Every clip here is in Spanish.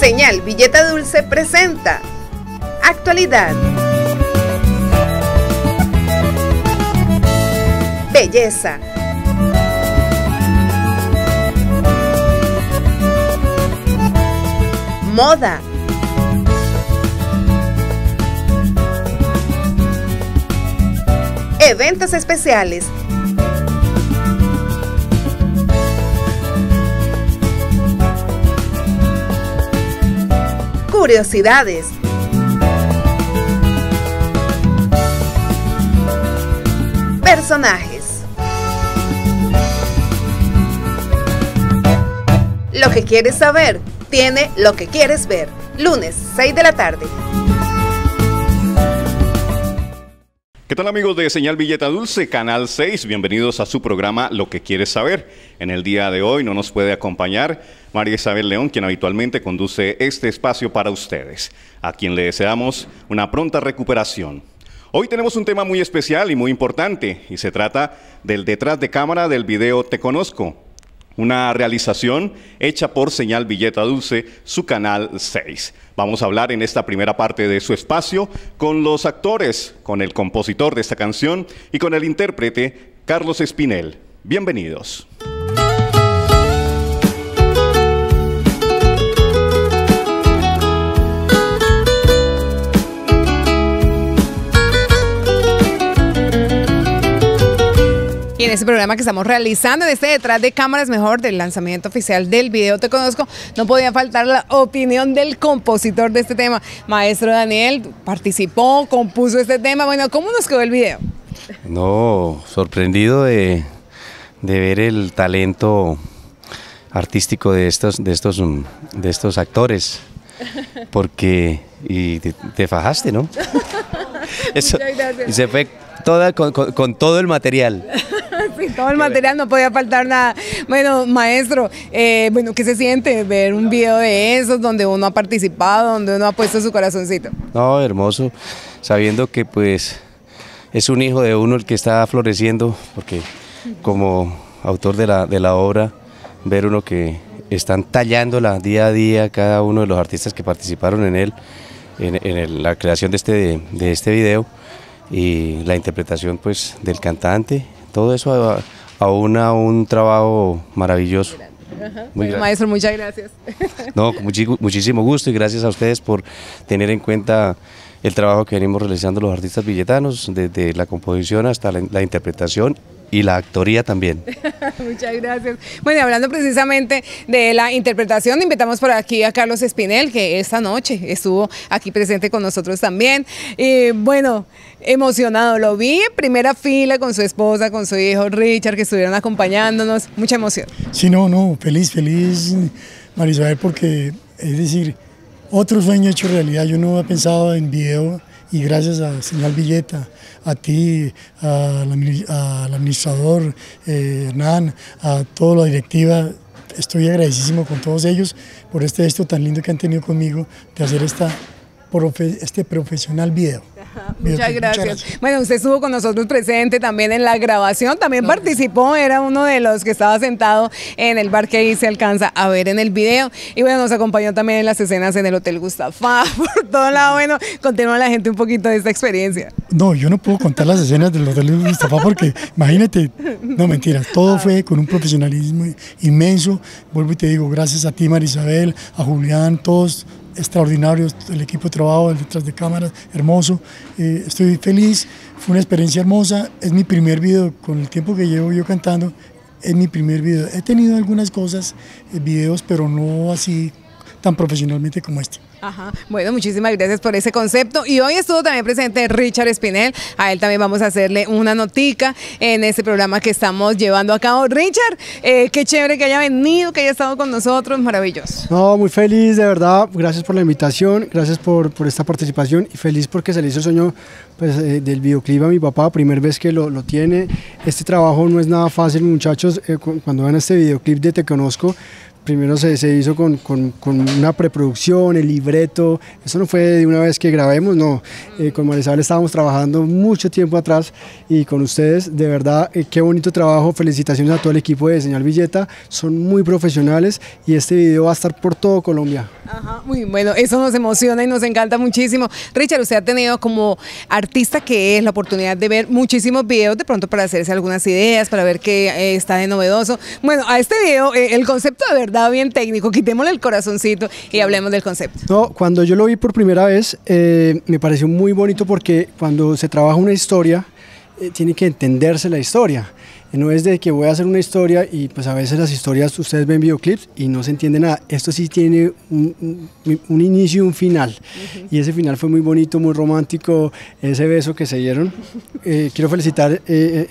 Señal Villeta Dulce presenta Actualidad, Belleza, Moda, Eventos especiales, curiosidades, personajes. Lo que quieres saber tiene lo que quieres ver. Lunes, 6 de la tarde. ¿Qué tal, amigos de Señal Villeta Dulce, Canal 6? Bienvenidos a su programa Lo que quieres saber. En el día de hoy no nos puede acompañar María Isabel León, quien habitualmente conduce este espacio para ustedes, a quien le deseamos una pronta recuperación. Hoy tenemos un tema muy especial y muy importante, y se trata del detrás de cámara del video Te Conozco, una realización hecha por Señal Villeta Dulce, su Canal 6. Vamos a hablar en esta primera parte de su espacio con los actores, con el compositor de esta canción y con el intérprete Carlos Espinel. Bienvenidos. Y en este programa que estamos realizando, en este detrás de cámaras mejor del lanzamiento oficial del video Te Conozco, no podía faltar la opinión del compositor de este tema. Maestro Daniel participó, compuso este tema. Bueno, ¿cómo nos quedó el video? No, sorprendido de ver el talento artístico de estos actores, porque te fajaste, ¿no? Eso, muchas gracias. Y se fue toda con todo el material. Sí, todo el material, no podía faltar nada. Bueno, maestro, ¿qué se siente ver un video de esos donde uno ha participado, donde uno ha puesto su corazoncito? No, hermoso, sabiendo que pues es un hijo de uno el que está floreciendo, porque como autor de la obra, ver uno que están tallándola día a día cada uno de los artistas que participaron en él, en la creación de este video, y la interpretación pues del cantante, todo eso aúna un trabajo maravilloso. Bueno, maestro, muchas gracias. No, con muchísimo gusto, y gracias a ustedes por tener en cuenta el trabajo que venimos realizando los artistas villetanos, desde la composición hasta la interpretación y la actoría también. Muchas gracias. Bueno, hablando precisamente de la interpretación, invitamos por aquí a Carlos Espinel, que esta noche estuvo aquí presente con nosotros también. Y bueno, emocionado, lo vi en primera fila con su esposa, con su hijo Richard, que estuvieron acompañándonos, mucha emoción. Sí, no, feliz, María Isabel, porque es decir, otro sueño hecho realidad. Yo no había pensado en video, y gracias a Señal Villeta, a ti, al administrador Hernán, a toda la directiva, estoy agradecidísimo con todos ellos por este gesto tan lindo que han tenido conmigo de hacer este profesional video. Muchas gracias. Bueno, usted estuvo con nosotros presente también en la grabación, también participó, era uno de los que estaba sentado en el bar que ahí se alcanza a ver en el video, y bueno, nos acompañó también en las escenas en el Hotel Gustafá, por todo lado. Bueno, continúa la gente un poquito de esta experiencia. No, yo no puedo contar las escenas del Hotel Gustafá porque, imagínate, no, mentiras, todo fue con un profesionalismo inmenso. Vuelvo y te digo, gracias a ti, María Isabel, a Julián, todos extraordinarios, el equipo de trabajo, el detrás de cámaras, hermoso. Estoy feliz, fue una experiencia hermosa, es mi primer video, con el tiempo que llevo yo cantando, es mi primer video. He tenido algunas cosas, videos, pero no así tan profesionalmente como este. Ajá. Bueno, muchísimas gracias por ese concepto. Y hoy estuvo también presente Richard Espinel. A él también vamos a hacerle una notica en este programa que estamos llevando a cabo. Richard, qué chévere que haya venido, que haya estado con nosotros, maravilloso. No, muy feliz, de verdad. Gracias por la invitación, gracias por esta participación, y feliz porque se le hizo el sueño pues, del videoclip a mi papá, primera vez que lo tiene. Este trabajo no es nada fácil, muchachos. Cuando vean este videoclip de Te Conozco, primero se hizo con una preproducción, el libreto, eso no fue de una vez que grabemos, no, con María Isabel estábamos trabajando mucho tiempo atrás y con ustedes, de verdad, qué bonito trabajo, felicitaciones a todo el equipo de Señal Villeta, son muy profesionales y este video va a estar por todo Colombia. Ajá, muy bueno, eso nos emociona y nos encanta muchísimo. Richard, usted ha tenido como artista que es la oportunidad de ver muchísimos videos de pronto para hacerse algunas ideas, para ver qué está de novedoso. Bueno, a este video, el concepto de verdad bien técnico, quitémosle el corazoncito y hablemos del concepto. No, cuando yo lo vi por primera vez, me pareció muy bonito porque cuando se trabaja una historia, tiene que entenderse la historia. No es de que voy a hacer una historia y pues a veces las historias ustedes ven videoclips y no se entiende nada. Esto sí tiene un inicio y un final. Y ese final fue muy bonito, muy romántico, ese beso que se dieron. Quiero felicitar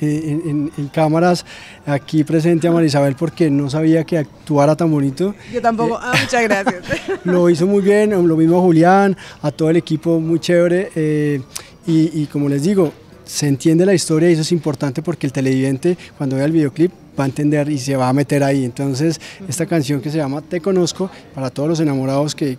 en cámaras aquí presente a María Isabel porque no sabía que actuara tan bonito. Yo tampoco, muchas gracias. Lo hizo muy bien, lo mismo a Julián, a todo el equipo, muy chévere. Y como les digo, se entiende la historia y eso es importante porque el televidente cuando vea el videoclip va a entender y se va a meter ahí. Entonces esta canción que se llama Te Conozco, para todos los enamorados que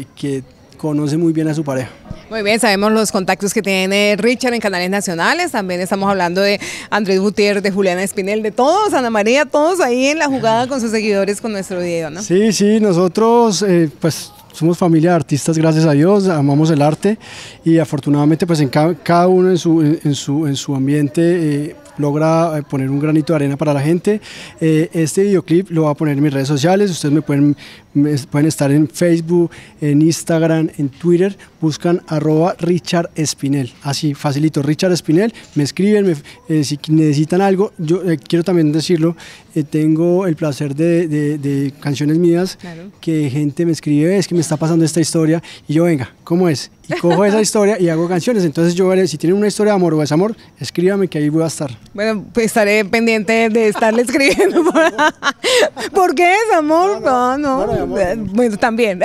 conocen muy bien a su pareja. Muy bien, sabemos los contactos que tiene Richard en canales nacionales, también estamos hablando de Andrés Gutiérrez, de Juliana Espinel, de todos, Ana María, todos ahí en la jugada con sus seguidores con nuestro video, ¿no? Sí, nosotros pues somos familia de artistas, gracias a Dios, amamos el arte y afortunadamente pues en cada uno en su ambiente logra poner un granito de arena para la gente. Este videoclip lo voy a poner en mis redes sociales, ustedes pueden estar en Facebook, en Instagram, en Twitter, buscan @Richard Espinel, así facilito, Richard Espinel, me escriben, si necesitan algo. Yo quiero también decirlo, tengo el placer de canciones mías, claro, que gente me escribe, es que me está pasando esta historia, y yo, venga, ¿cómo es? Y cojo esa historia y hago canciones. Entonces yo veré, si tienen una historia de amor o desamor, escríbame que ahí voy a estar. Bueno, pues estaré pendiente de estarle escribiendo. ¿Por qué desamor? No. Bueno, también.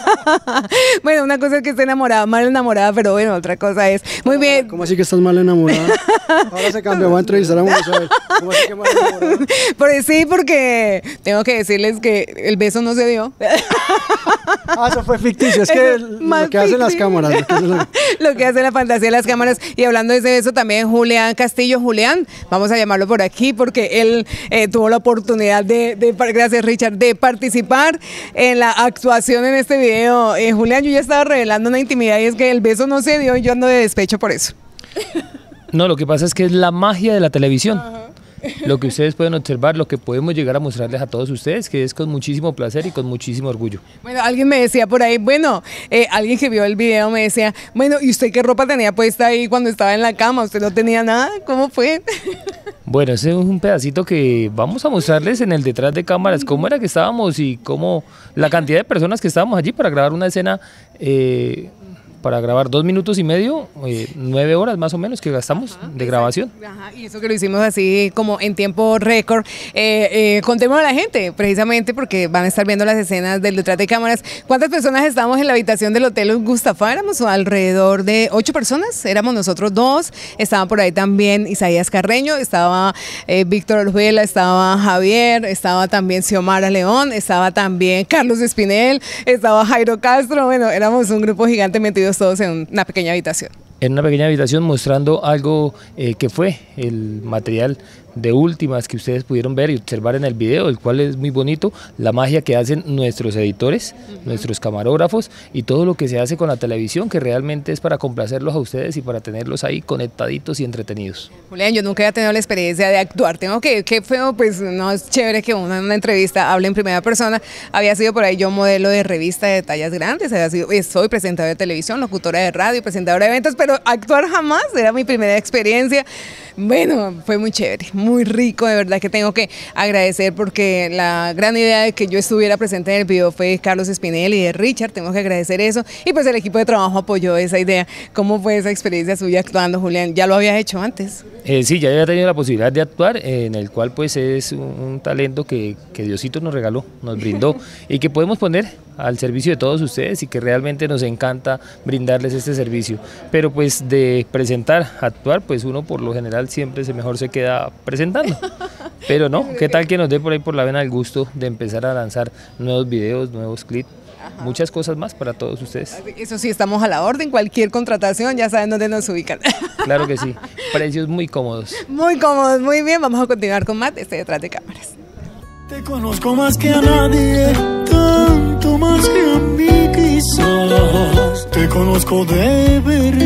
Bueno, una cosa es que esté enamorada, mal enamorada, pero bueno, otra cosa es. Muy bien. ¿Cómo así que estás mal enamorada? Ahora se cambió, voy a entrevistar a María Isabel. ¿Cómo así que mal enamorada? Pues sí, porque tengo que decirles que el beso no se dio. Eso fue ficticio, es que lo que hacen las cámaras. Lo que hace la fantasía de las cámaras. Y hablando de eso también, Julián Castillo. Julián, vamos a llamarlo por aquí porque él tuvo la oportunidad gracias Richard, de participar en la actuación en este video. Julián, yo ya estaba revelando una intimidad y es que el beso no se dio y yo ando de despecho por eso. No, lo que pasa es que es la magia de la televisión. Ajá. Lo que ustedes pueden observar, lo que podemos llegar a mostrarles a todos ustedes, que es con muchísimo placer y con muchísimo orgullo. Bueno, alguien me decía por ahí, alguien que vio el video me decía, bueno, ¿y usted qué ropa tenía puesta ahí cuando estaba en la cama? ¿Usted no tenía nada? ¿Cómo fue? Bueno, ese es un pedacito que vamos a mostrarles en el detrás de cámaras, cómo era que estábamos y cómo la cantidad de personas que estábamos allí para grabar una escena, para grabar 2 minutos y medio, 9 horas más o menos que gastamos de grabación. Ajá, y eso que lo hicimos así como en tiempo récord. Contémosle a la gente, precisamente porque van a estar viendo las escenas del detrás de cámaras. ¿Cuántas personas estábamos en la habitación del Hotel Gustafá? Éramos alrededor de 8 personas, éramos nosotros 2, estaba por ahí también Isaías Carreño, estaba Víctor Orjuela, estaba Javier, estaba también Xiomara León, estaba también Carlos Espinel, estaba Jairo Castro. Bueno, éramos un grupo gigante metidos todos en una pequeña habitación. En una pequeña habitación mostrando algo que fue el material de últimas que ustedes pudieron ver y observar en el video, el cual es muy bonito, la magia que hacen nuestros editores, nuestros camarógrafos y todo lo que se hace con la televisión, que realmente es para complacerlos a ustedes y para tenerlos ahí conectaditos y entretenidos. Julián, yo nunca había tenido la experiencia de actuar, tengo que, qué feo, pues no es chévere que uno en una entrevista hable en primera persona. Había sido por ahí yo modelo de revista de tallas grandes, soy presentadora de televisión, locutora de radio, presentadora de eventos, pero actuar jamás, era mi primera experiencia. Bueno, fue muy chévere, muy rico, de verdad que tengo que agradecer porque la gran idea de que yo estuviera presente en el video fue de Carlos Espinel y de Richard, tengo que agradecer eso, y pues el equipo de trabajo apoyó esa idea. ¿Cómo fue esa experiencia suya actuando, Julián? ¿Ya lo habías hecho antes? Sí, ya había tenido la posibilidad de actuar, en el cual pues es un talento que Diosito nos regaló, nos brindó y que podemos poner al servicio de todos ustedes y que realmente nos encanta brindarles este servicio. Pero pues de presentar, actuar, pues uno por lo general siempre mejor se queda presentando. Pero no, ¿qué tal que nos dé por ahí por la vena el gusto de empezar a lanzar nuevos videos, nuevos clips? Muchas cosas más para todos ustedes. Eso sí, estamos a la orden, cualquier contratación, ya saben dónde nos ubican. Claro que sí, precios muy cómodos. Muy cómodos, muy bien, vamos a continuar con más de este Detrás de Cámaras. Te conozco más que a nadie, tanto más que a mí quizás. Te conozco de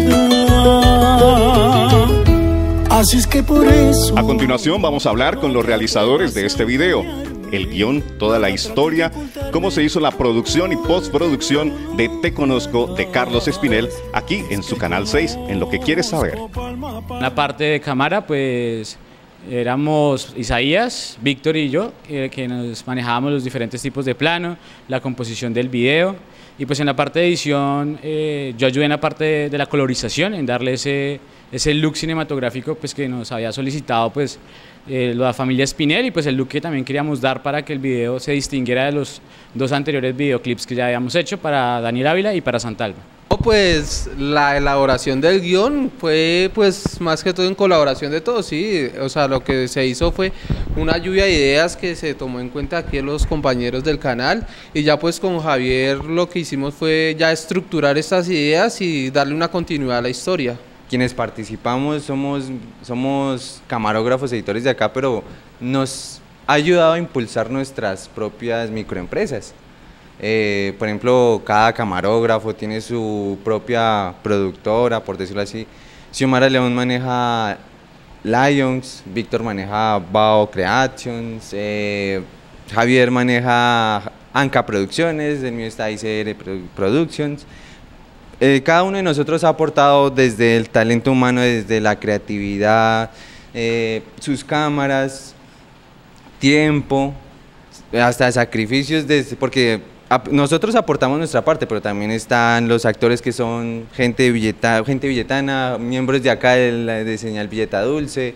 verdad. Así es que por eso. A continuación vamos a hablar con los realizadores de este video. El guión, toda la historia, cómo se hizo la producción y postproducción de Te Conozco de Carlos Espinel, aquí en su Canal 6, en Lo que Quieres Saber. La parte de cámara, pues éramos Isaías, Víctor y yo, que nos manejábamos los diferentes tipos de plano, la composición del video, y pues en la parte de edición yo ayudé en la parte de la colorización, en darle ese look cinematográfico pues que nos había solicitado pues la familia Espinel, y pues el look que también queríamos dar para que el video se distinguiera de los dos anteriores videoclips que ya habíamos hecho para Daniel Ávila y para Santalma. Pues la elaboración del guión fue pues más que todo en colaboración de todos, sí, o sea, lo que se hizo fue una lluvia de ideas que se tomó en cuenta aquí los compañeros del canal, y ya pues con Javier lo que hicimos fue ya estructurar estas ideas y darle una continuidad a la historia. Quienes participamos somos camarógrafos, editores de acá, pero nos ha ayudado a impulsar nuestras propias microempresas. Por ejemplo, cada camarógrafo tiene su propia productora, por decirlo así. Xiomara León maneja Lions, Víctor maneja Bao Creations, Javier maneja Anca Producciones, el mío está ICR Productions. Cada uno de nosotros ha aportado desde el talento humano, desde la creatividad, sus cámaras, tiempo, hasta sacrificios, porque nosotros aportamos nuestra parte, pero también están los actores que son gente villetana, miembros de acá de Señal Villeta Dulce,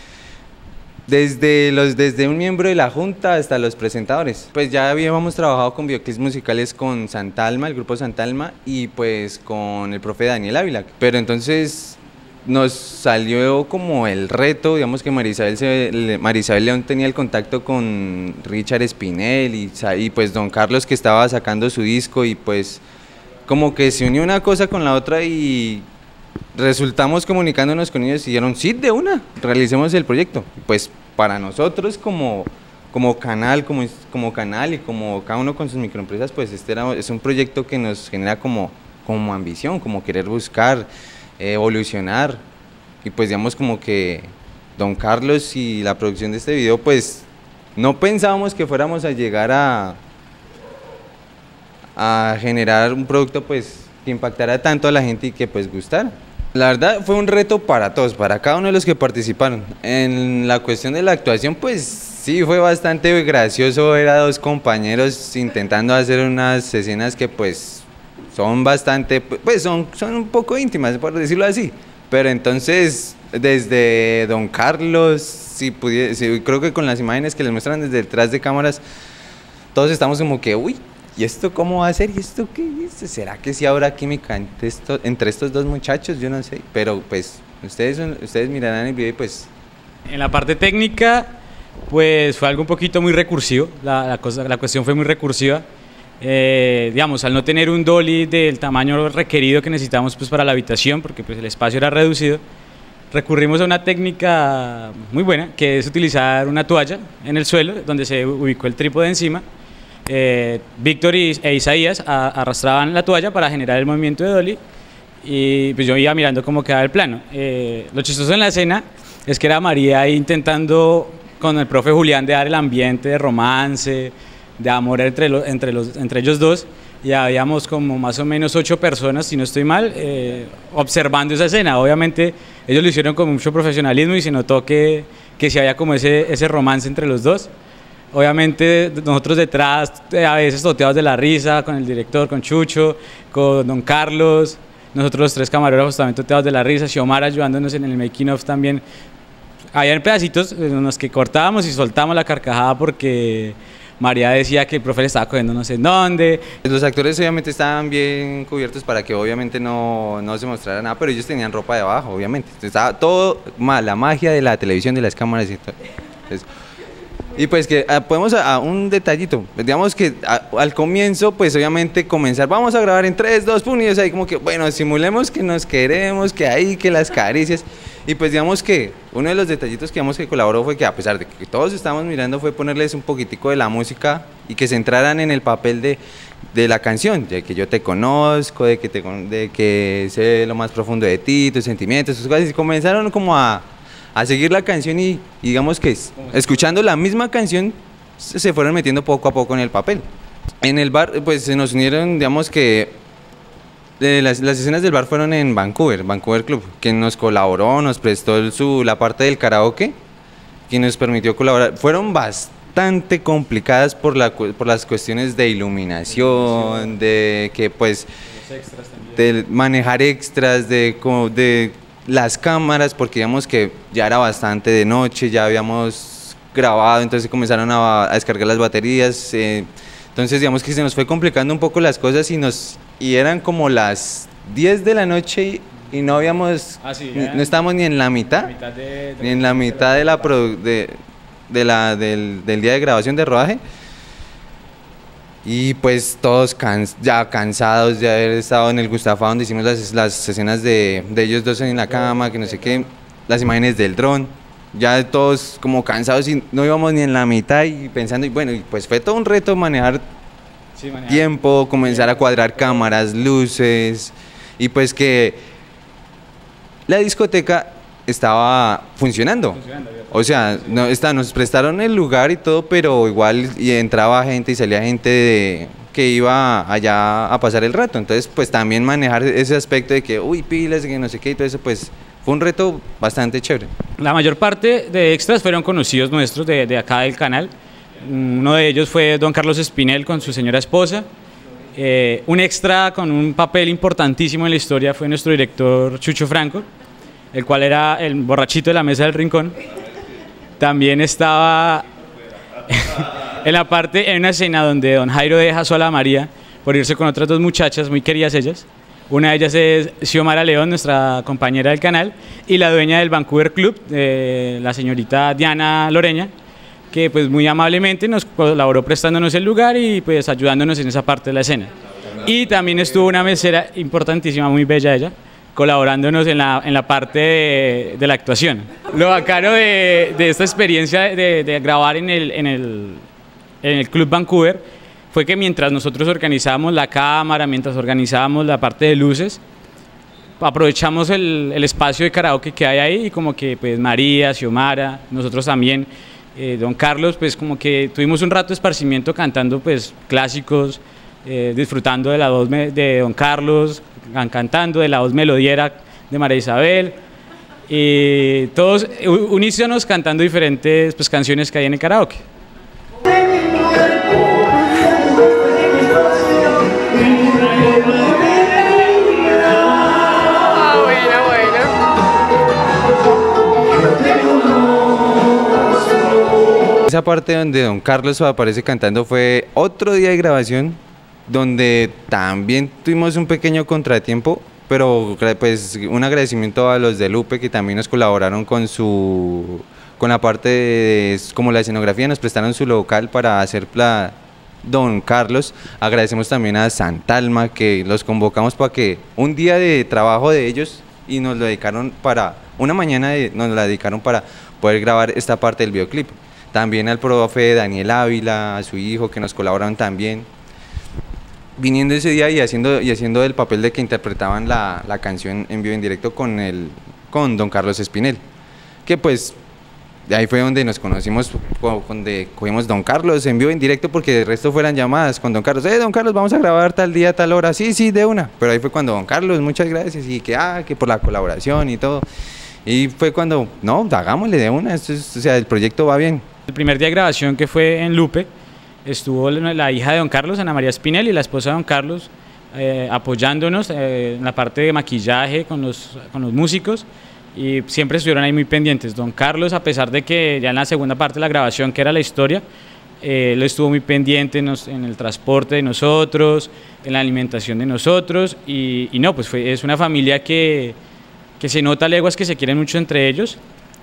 desde un miembro de la junta hasta los presentadores. Pues ya habíamos trabajado con videoclips musicales con Santalma, el grupo Santalma, y pues con el profe Daniel Ávila, pero entonces nos salió como el reto, digamos que Marisabel León tenía el contacto con Richard Espinel y pues Don Carlos, que estaba sacando su disco, y pues como que se unió una cosa con la otra y resultamos comunicándonos con ellos y dijeron sí, de una, realicemos el proyecto. Pues para nosotros como canal, como canal y como cada uno con sus microempresas, pues es un proyecto que nos genera como ambición, como querer buscar evolucionar, y pues digamos como que Don Carlos y la producción de este video, pues no pensábamos que fuéramos a llegar a generar un producto pues que impactara tanto a la gente y que pues gustara. La verdad fue un reto para todos, para cada uno de los que participaron. En la cuestión de la actuación, pues sí, fue bastante gracioso ver a dos compañeros intentando hacer unas escenas que pues son bastante, pues son un poco íntimas, por decirlo así. Pero entonces, desde Don Carlos, si creo que con las imágenes que les muestran desde detrás de cámaras, todos estamos como que, uy, ¿y esto cómo va a ser? ¿Y esto qué es? ¿Será que sí habrá química entre estos dos muchachos? Yo no sé, pero pues ustedes mirarán el video y pues... En la parte técnica, pues fue algo un poquito muy recursivo, la cuestión fue muy recursiva. Digamos, al no tener un dolly del tamaño requerido que necesitamos pues para la habitación, porque pues el espacio era reducido, recurrimos a una técnica muy buena, que es utilizar una toalla en el suelo, donde se ubicó el trípode encima. Víctor e Isaías arrastraban la toalla para generar el movimiento de dolly, y pues yo iba mirando cómo quedaba el plano. Lo chistoso en la escena es que era María ahí intentando con el profe Julián de dar el ambiente de romance, de amor entre ellos dos, y habíamos como más o menos 8 personas, si no estoy mal, observando esa escena. Obviamente ellos lo hicieron con mucho profesionalismo y se notó que sí había como ese romance entre los dos. Obviamente nosotros detrás, a veces toteados de la risa, con el director, con Chucho, con Don Carlos, nosotros los 3 camarógrafos también toteados de la risa, Xiomara ayudándonos en el making of también. Había pedacitos en los que cortábamos y soltábamos la carcajada porque María decía que el profe le estaba cogiendo no sé en dónde. Los actores obviamente estaban bien cubiertos para que obviamente no se mostrara nada, pero ellos tenían ropa debajo, obviamente. Estaba todo, la magia de la televisión, de las cámaras y todo. Entonces, Y pues que podemos a un detallito, digamos que al comienzo pues obviamente comenzar, vamos a grabar en 3, 2, pum, y o sea, ahí como que bueno, simulemos que nos queremos, que ahí, que las caricias, y pues digamos que uno de los detallitos que digamos que colaboró fue que a pesar de que todos estábamos mirando fue ponerles un poquitico de la música y que se entraran en el papel de la canción, de que yo te conozco, de que sé lo más profundo de ti, tus sentimientos, tus cosas, y comenzaron como a seguir la canción y digamos que escuchando la misma canción se fueron metiendo poco a poco en el papel. En el bar pues se nos unieron, digamos que las escenas del bar fueron en Vancouver Club, quien nos colaboró, nos prestó la parte del karaoke, quien nos permitió colaborar. Fueron bastante complicadas por las cuestiones de iluminación, de que pues de manejar extras, de las cámaras, porque digamos que ya era bastante de noche, ya habíamos grabado, entonces comenzaron a descargar las baterías, entonces digamos que se nos fue complicando un poco las cosas y eran como las 10 de la noche y no habíamos, no estábamos ni en la mitad, ni en la mitad del día de grabación de rodaje. Y pues todos ya cansados de haber estado en el Gustafa, donde hicimos las escenas de ellos dos en la cama, que no sé qué, las imágenes del dron, ya todos como cansados y no íbamos ni en la mitad y pensando, y bueno, y pues fue todo un reto manejar tiempo, comenzar a cuadrar cámaras, luces, y pues que la discoteca estaba funcionando. O sea, nos prestaron el lugar y todo, pero igual entraba gente y salía gente que iba allá a pasar el rato. Entonces, pues también manejar ese aspecto de que, uy, pilas, que no sé qué y todo eso, pues fue un reto bastante chévere. La mayor parte de extras fueron conocidos nuestros de acá del canal. Uno de ellos fue don Carlos Espinel con su señora esposa. Un extra con un papel importantísimo en la historia fue nuestro director Chucho Franco, el cual era el borrachito de la mesa del rincón. También estaba en una escena donde don Jairo deja sola a María por irse con otras dos muchachas muy queridas ellas. Una de ellas es Xiomara León, nuestra compañera del canal, y la dueña del Vancouver Club, la señorita Diana Loreña, que pues muy amablemente nos colaboró prestándonos el lugar y pues ayudándonos en esa parte de la escena. Y también estuvo una mesera importantísima, muy bella ella, colaborándonos en la parte de la actuación. Lo bacano de esta experiencia de grabar en el Club Vancouver fue que mientras nosotros organizábamos la cámara, mientras organizábamos la parte de luces, aprovechamos el espacio de karaoke que hay ahí y como que pues María, Xiomara, nosotros también, don Carlos, pues como que tuvimos un rato de esparcimiento cantando pues clásicos, disfrutando de la voz de don Carlos, cantando de la voz melodiera de María Isabel, y todos unísonos cantando diferentes pues, canciones que hay en el karaoke. Esa parte donde don Carlos aparece cantando fue otro día de grabación donde también tuvimos un pequeño contratiempo, pero pues un agradecimiento a los de Lupe que también nos colaboraron con la parte de como la escenografía, nos prestaron su local para hacer don Carlos. Agradecemos también a Santalma que los convocamos para que un día de trabajo de ellos y nos lo dedicaron para una mañana, nos la dedicaron para poder grabar esta parte del videoclip. También al profe Daniel Ávila, a su hijo que nos colaboraron también. Viniendo ese día y haciendo el papel de que interpretaban la canción en vivo en directo con don Carlos Espinel, que pues de ahí fue donde nos conocimos, donde cogimos don Carlos en vivo en directo, porque el resto fueran llamadas con don Carlos, don Carlos, vamos a grabar tal día, tal hora, sí, de una, pero ahí fue cuando don Carlos, muchas gracias, y que por la colaboración y todo, y fue cuando, no, hagámosle de una, o sea, el proyecto va bien. El primer día de grabación que fue en Lupe, estuvo la hija de don Carlos, Ana María Espinel, y la esposa de don Carlos apoyándonos en la parte de maquillaje con los músicos, y siempre estuvieron ahí muy pendientes. Don Carlos, a pesar de que ya en la segunda parte de la grabación, que era la historia, él estuvo muy pendiente en el transporte de nosotros, en la alimentación de nosotros, y no, pues es una familia que se nota a leguas que se quieren mucho entre ellos.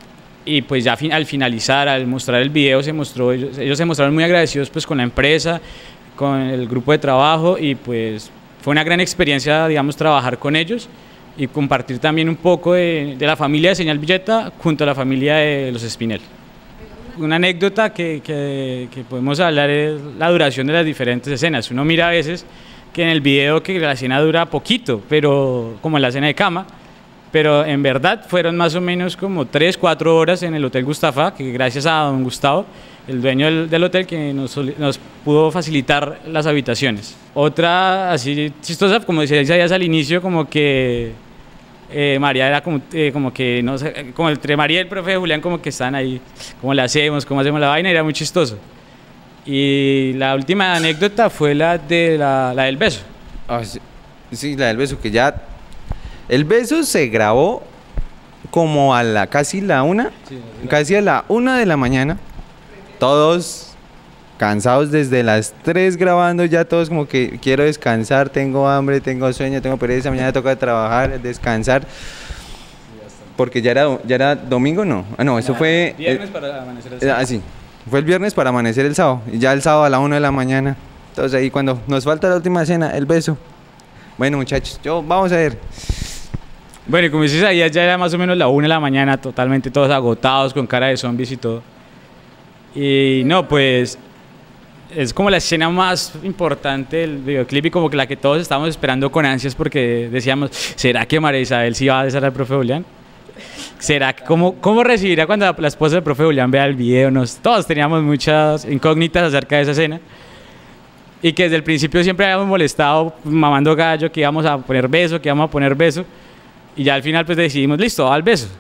y pues ya al finalizar, al mostrar el video, ellos se mostraron muy agradecidos pues con la empresa, con el grupo de trabajo, y pues fue una gran experiencia, digamos, trabajar con ellos y compartir también un poco de la familia de Señal Villeta junto a la familia de los Espinel. Una anécdota que podemos hablar es la duración de las diferentes escenas. Uno mira a veces que en el video que la escena dura poquito, pero como en la escena de cama, pero en verdad fueron más o menos como 3-4 horas en el Hotel Gustafá, que gracias a don Gustavo, el dueño del hotel, que nos pudo facilitar las habitaciones. Otra así chistosa, como decía Isaías al inicio, como que María era como que, no sé, como entre María y el profe Julián como que están ahí, cómo la hacemos, cómo hacemos la vaina, era muy chistoso. Y la última anécdota fue la del beso. Sí, la del beso, que ya... El beso se grabó como a casi a la 1 de la mañana. Todos cansados desde las 3 grabando, ya todos como que quiero descansar, tengo hambre, tengo sueño, tengo pereza, mañana toca trabajar, descansar. Porque ya era domingo, ¿no? No, eso fue... Viernes para amanecer el sábado. Sí, fue el viernes para amanecer el sábado. Y ya el sábado a la 1 de la mañana. Entonces ahí cuando nos falta la última cena, el beso. Bueno, muchachos, vamos a ver. Bueno, y como dices, ahí ya era más o menos la 1 de la mañana, totalmente todos agotados, con cara de zombies y todo. Y no, pues es como la escena más importante del videoclip y como que la que todos estábamos esperando con ansias, porque decíamos, ¿será que María Isabel sí va a besar al profe Julián? ¿Será que cómo recibirá cuando la esposa del profe Julián vea el video? Todos teníamos muchas incógnitas acerca de esa escena. Y que desde el principio siempre habíamos molestado, mamando gallo, que íbamos a poner beso, y ya al final pues decidimos, listo, al beso.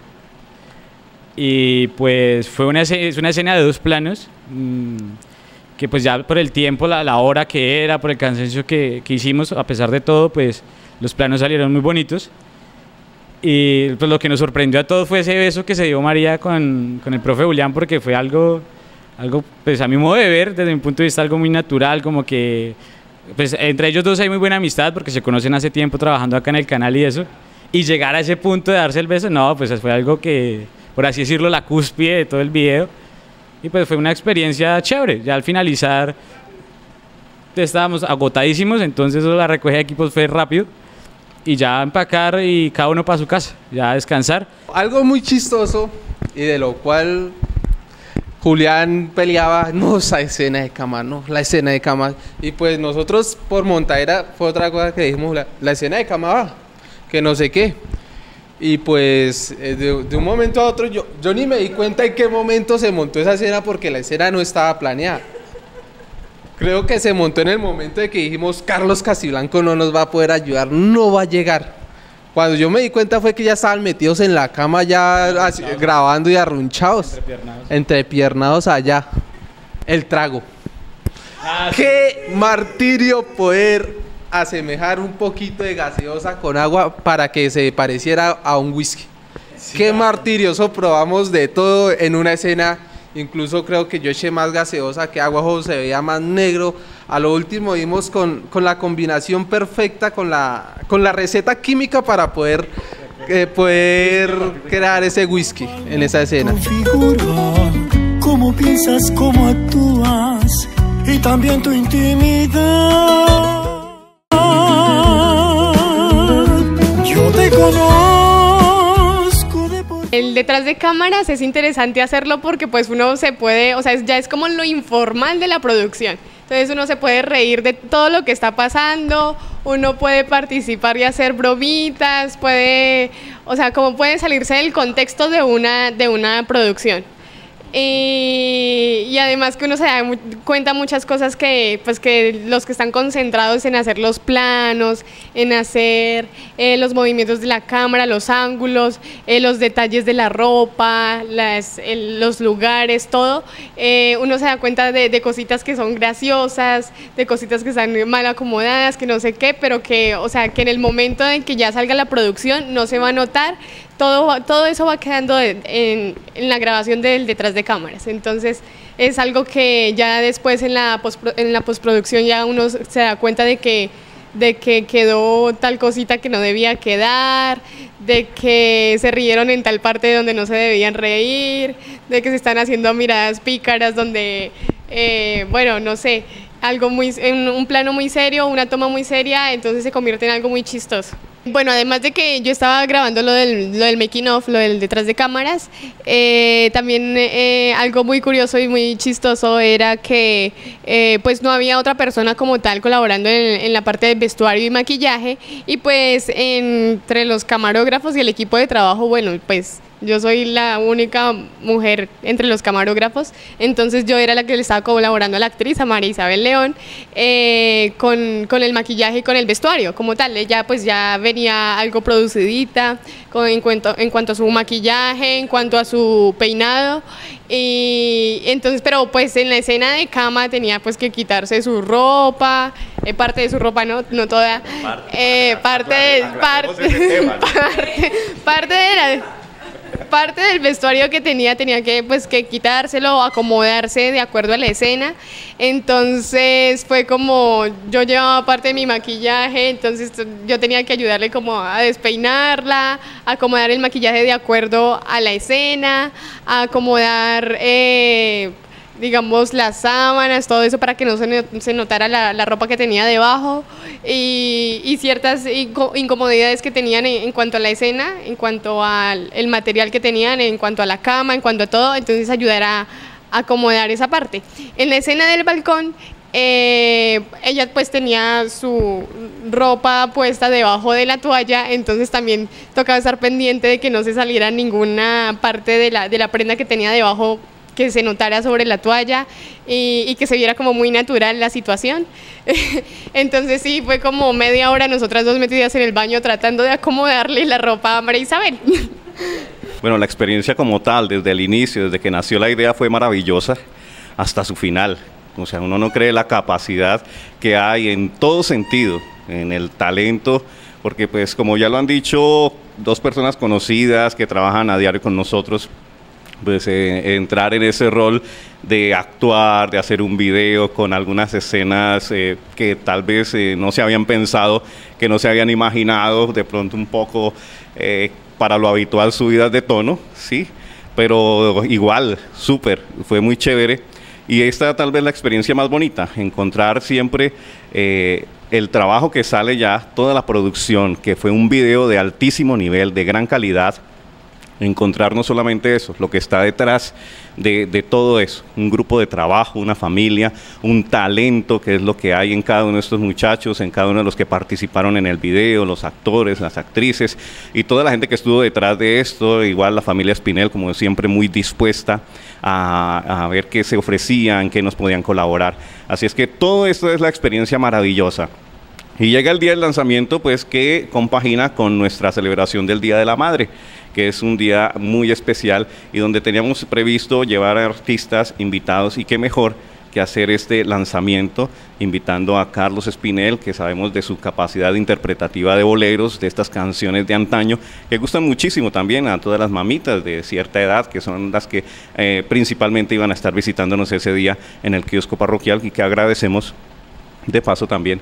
Y pues es una escena de 2 planos, que pues ya por el tiempo, la hora que era, por el cansancio que hicimos, a pesar de todo, pues los planos salieron muy bonitos. Y pues lo que nos sorprendió a todos fue ese beso que se dio María con el profe Julián, porque fue algo, pues a mi modo de ver, desde mi punto de vista, algo muy natural, como que pues entre ellos dos hay muy buena amistad, porque se conocen hace tiempo trabajando acá en el canal y eso, y llegar a ese punto de darse el beso, no, pues fue algo que, por así decirlo, la cúspide de todo el video, y pues fue una experiencia chévere. Ya al finalizar estábamos agotadísimos, entonces la recogida de equipos fue rápido, y ya empacar y cada uno para su casa, ya a descansar. Algo muy chistoso, y de lo cual Julián peleaba, no, esa escena de cama, no, la escena de cama. Y pues nosotros por montadera fue otra cosa que dijimos, la escena de cama va, que no sé qué. Y pues de un momento a otro yo ni me di cuenta en qué momento se montó esa escena, porque la escena no estaba planeada. Creo que se montó en el momento de que dijimos, Carlos Castiblanco no nos va a poder ayudar, no va a llegar. Cuando yo me di cuenta fue que ya estaban metidos en la cama ya grabando y arrunchados. Entrepiernados allá. El trago. Qué martirio poder asemejar un poquito de gaseosa con agua para que se pareciera a un whisky. Qué martirio, eso probamos de todo en una escena. Incluso creo que yo eché más gaseosa que agua, ojo, se veía más negro. A lo último dimos con la combinación perfecta, con la receta química para poder crear ese whisky en esa escena. Tu figura, cómo piensas, cómo actúas y también tu intimidad. Yo te conozco. El detrás de cámaras es interesante hacerlo porque pues uno se puede, o sea, ya es como lo informal de la producción. Entonces uno se puede reír de todo lo que está pasando, uno puede participar y hacer bromitas, o sea, como puede salirse del contexto de una producción. Y además que uno se da cuenta muchas cosas que los que están concentrados en hacer los planos, en hacer los movimientos de la cámara, los ángulos, los detalles de la ropa, los lugares, todo, uno se da cuenta de cositas que son graciosas, de cositas que están mal acomodadas, que no sé qué, pero que, o sea, que en el momento en que ya salga la producción no se va a notar. Todo eso va quedando en la grabación del detrás de cámaras. Entonces es algo que ya después en la postproducción ya uno se da cuenta de que de que quedó tal cosita que no debía quedar, de que se rieron en tal parte donde no se debían reír, de que se están haciendo miradas pícaras donde, bueno, no sé, algo muy, en un plano muy serio, una toma muy seria, entonces se convierte en algo muy chistoso. Bueno, además de que yo estaba grabando lo del making of, lo del detrás de cámaras, también algo muy curioso y muy chistoso era que pues no había otra persona como tal colaborando en la parte de vestuario y maquillaje, y pues entre los camarógrafos y el equipo de trabajo, bueno, pues yo soy la única mujer entre los camarógrafos, entonces yo era la que le estaba colaborando a la actriz, a María Isabel León, con el maquillaje y con el vestuario como tal. Ella pues ya venía algo producidita en cuanto a su maquillaje, en cuanto a su peinado, y entonces, pero pues en la escena de cama tenía pues que quitarse su ropa, parte de su ropa, no toda, parte del vestuario que tenía que pues que quitárselo, acomodarse de acuerdo a la escena. Entonces fue como yo llevaba parte de mi maquillaje, entonces yo tenía que ayudarle como a despeinarla, a acomodar el maquillaje de acuerdo a la escena, a acomodar digamos las sábanas, todo eso para que no se notara la ropa que tenía debajo, y ciertas incomodidades que tenían en cuanto a la escena, en cuanto al material que tenían, en cuanto a la cama, en cuanto a todo, entonces ayudar a acomodar esa parte. En la escena del balcón, ella pues tenía su ropa puesta debajo de la toalla, entonces también tocaba estar pendiente de que no se saliera ninguna parte de la prenda que tenía debajo, que se notara sobre la toalla y que se viera como muy natural la situación. Entonces sí, fue como media hora nosotras dos metidas en el baño tratando de acomodarle la ropa a María Isabel. Bueno, la experiencia como tal, desde el inicio, desde que nació la idea, fue maravillosa hasta su final. O sea, uno no cree la capacidad que hay en todo sentido, en el talento, porque pues como ya lo han dicho dos personas conocidas que trabajan a diario con nosotros, pues entrar en ese rol de actuar, de hacer un video con algunas escenas que tal vez no se habían pensado, que no se habían imaginado, de pronto un poco para lo habitual subidas de tono, sí, pero igual, súper, fue muy chévere. Y esta tal vez la experiencia más bonita, encontrar siempre el trabajo que sale ya, toda la producción, que fue un video de altísimo nivel, de gran calidad. Encontrar no solamente eso, lo que está detrás de todo eso, un grupo de trabajo, una familia, un talento, que es lo que hay en cada uno de estos muchachos, en cada uno de los que participaron en el video, los actores, las actrices y toda la gente que estuvo detrás de esto, igual la familia Espinel, como siempre, muy dispuesta a ver qué se ofrecían, qué nos podían colaborar. Así es que todo esto es la experiencia maravillosa. Y llega el día del lanzamiento, pues que compagina con nuestra celebración del Día de la Madre, que es un día muy especial y donde teníamos previsto llevar a artistas invitados, y qué mejor que hacer este lanzamiento invitando a Carlos Espinel, que sabemos de su capacidad interpretativa de boleros, de estas canciones de antaño, que gustan muchísimo también a todas las mamitas de cierta edad, que son las que principalmente iban a estar visitándonos ese día en el kiosco parroquial, y que agradecemos de paso también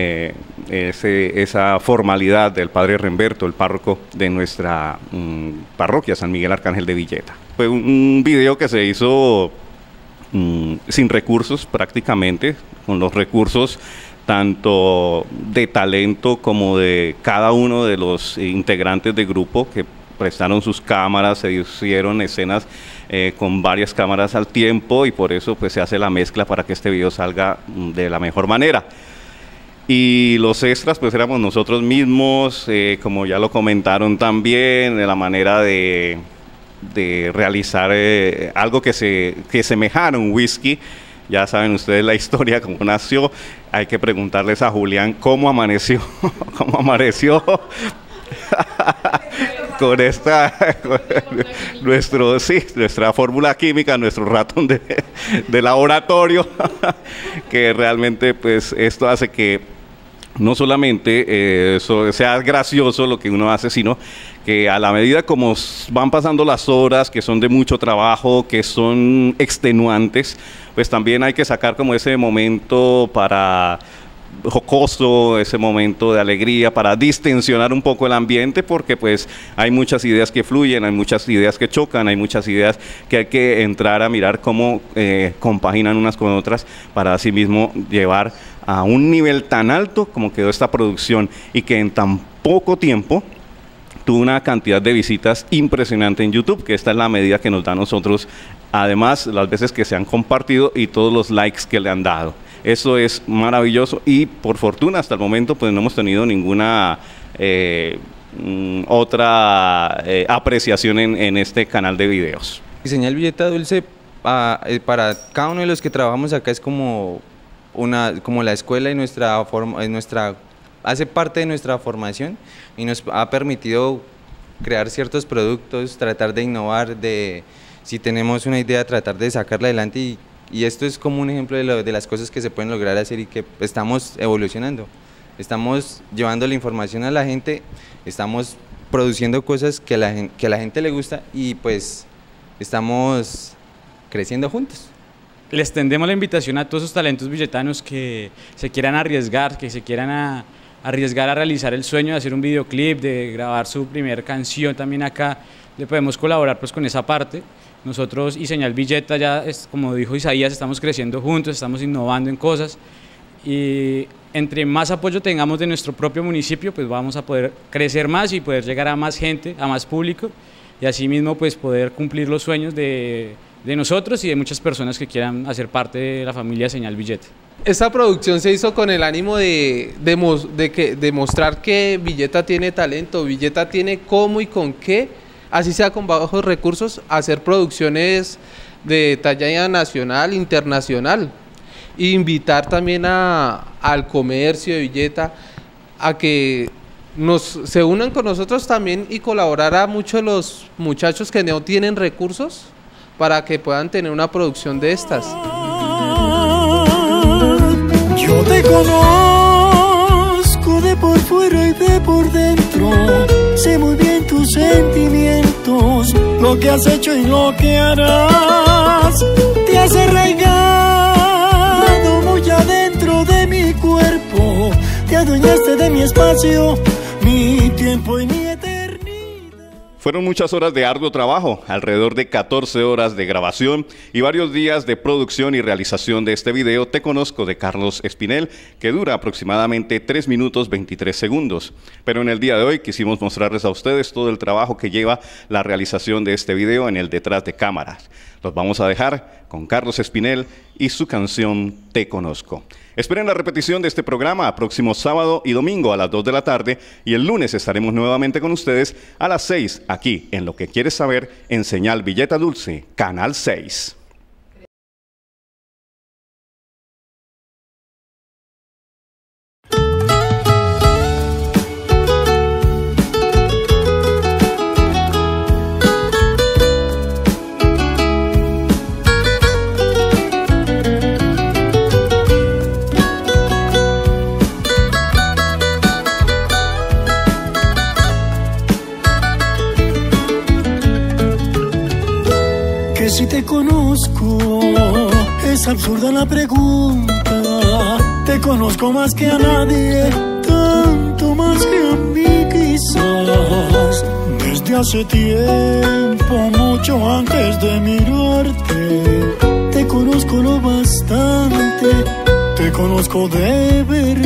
esa formalidad del padre Remberto, el párroco de nuestra parroquia San Miguel Arcángel de Villeta. Fue un video que se hizo sin recursos prácticamente, con los recursos tanto de talento como de cada uno de los integrantes del grupo, que prestaron sus cámaras, se hicieron escenas con varias cámaras al tiempo, y por eso pues se hace la mezcla para que este video salga de la mejor manera. Y los extras pues éramos nosotros mismos, como ya lo comentaron también, de la manera de realizar algo que semejara un whisky. Ya saben ustedes la historia, cómo nació. Hay que preguntarles a Julián cómo amaneció, con nuestra fórmula química, nuestro ratón de laboratorio, que realmente pues esto hace que no solamente eso sea gracioso lo que uno hace, sino que a la medida como van pasando las horas, que son de mucho trabajo, que son extenuantes, pues también hay que sacar como ese momento para jocoso, ese momento de alegría para distensionar un poco el ambiente, porque pues hay muchas ideas que fluyen, hay muchas ideas que chocan, hay muchas ideas que hay que entrar a mirar cómo compaginan unas con otras para así mismo llevar a un nivel tan alto como quedó esta producción y que en tan poco tiempo tuvo una cantidad de visitas impresionante en YouTube, que esta es la medida que nos da a nosotros, además las veces que se han compartido y todos los likes que le han dado. Eso es maravilloso y por fortuna hasta el momento pues no hemos tenido ninguna otra apreciación en este canal de videos. Señal Villeta Dulce para cada uno de los que trabajamos acá es como la escuela y hace parte de nuestra formación y nos ha permitido crear ciertos productos, tratar de innovar, si tenemos una idea, tratar de sacarla adelante y esto es como un ejemplo de las cosas que se pueden lograr hacer y que estamos evolucionando. Estamos llevando la información a la gente, estamos produciendo cosas que a la gente le gusta y pues estamos creciendo juntos. Les tendemos la invitación a todos esos talentos villetanos que se quieran arriesgar, que se quieran arriesgar a realizar el sueño de hacer un videoclip, de grabar su primera canción también acá. Le podemos colaborar pues con esa parte. Nosotros y Señal Villeta ya, como dijo Isaías, estamos creciendo juntos, estamos innovando en cosas y entre más apoyo tengamos de nuestro propio municipio, pues vamos a poder crecer más y poder llegar a más gente, a más público y así mismo pues poder cumplir los sueños de nosotros y de muchas personas que quieran hacer parte de la familia Señal Villeta. Esta producción se hizo con el ánimo de demostrar que Villeta tiene talento, Villeta tiene cómo y con qué, así sea con bajos recursos, hacer producciones de talla nacional, internacional. E invitar también al comercio de Villeta a que se unan con nosotros también y colaborar a muchos de los muchachos que no tienen recursos para que puedan tener una producción de estas. Yo te conozco de por fuera y de por dentro, sé muy bien tus sentimientos, lo que has hecho y lo que harás, te has arraigado muy adentro de mi cuerpo, te adueñaste de mi espacio, mi tiempo y mi eternidad. Fueron muchas horas de arduo trabajo, alrededor de 14 horas de grabación y varios días de producción y realización de este video Te Conozco de Carlos Espinel, que dura aproximadamente 3 minutos 23 segundos. Pero en el día de hoy quisimos mostrarles a ustedes todo el trabajo que lleva la realización de este video en el detrás de cámaras. Los vamos a dejar con Carlos Espinel y su canción Te Conozco. Esperen la repetición de este programa próximo sábado y domingo a las 2 de la tarde y el lunes estaremos nuevamente con ustedes a las 6 aquí en Lo que Quieres Saber en Señal Villeta Dulce, Canal 6. Si te conozco, es absurda la pregunta. Te conozco más que a nadie, tanto más que a mí quizás. Desde hace tiempo, mucho antes de mirarte, te conozco lo bastante, te conozco de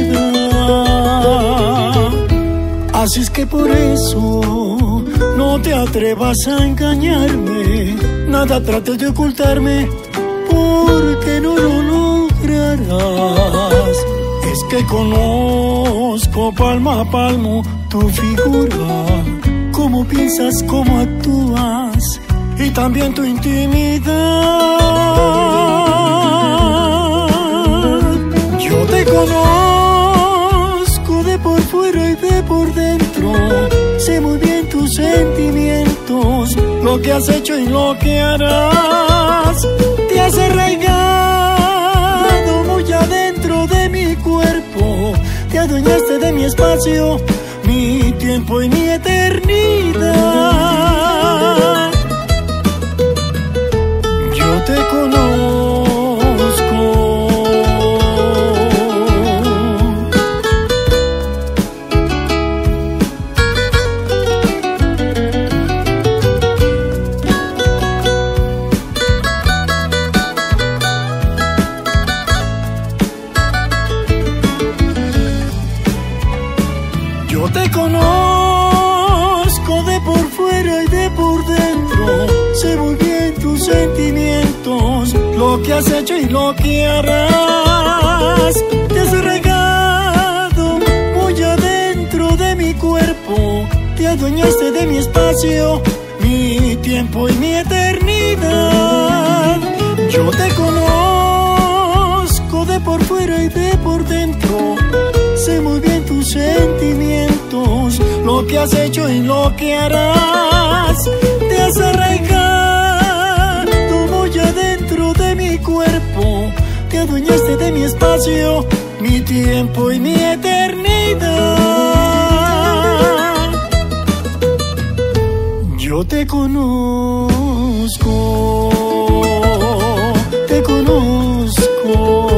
verdad. Así es que por eso no te atrevas a engañarme, nada trates de ocultarme, porque no lo lograrás. Es que conozco palmo a palmo tu figura, cómo piensas, cómo actúas y también tu intimidad. Yo te conozco de por fuera y de por dentro, sé muy bien tus sentimientos, lo que has hecho y lo que harás, te has arraigado muy adentro de mi cuerpo, te adueñaste de mi espacio, mi tiempo y mi eternidad. Yo te conozco. te conozco de por fuera y de por dentro. Sé muy bien tus sentimientos, lo que has hecho y lo que harás. Te has arraigado muy adentro de mi cuerpo. Te adueñaste de mi espacio, mi tiempo y mi eternidad. Yo te conozco de por fuera y de por dentro. Sé muy bien tus sentimientos, lo que has hecho y lo que harás. Te has arraigado muy adentro de mi cuerpo. Te adueñaste de mi espacio, mi tiempo y mi eternidad. Yo te conozco, te conozco.